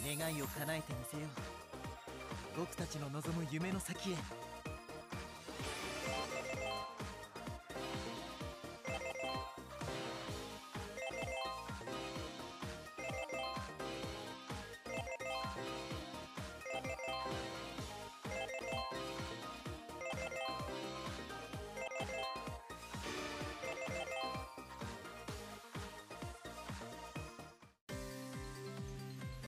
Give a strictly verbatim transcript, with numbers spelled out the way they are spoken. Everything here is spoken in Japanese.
願いを叶えてみせよう。僕たちの望む夢の先へ。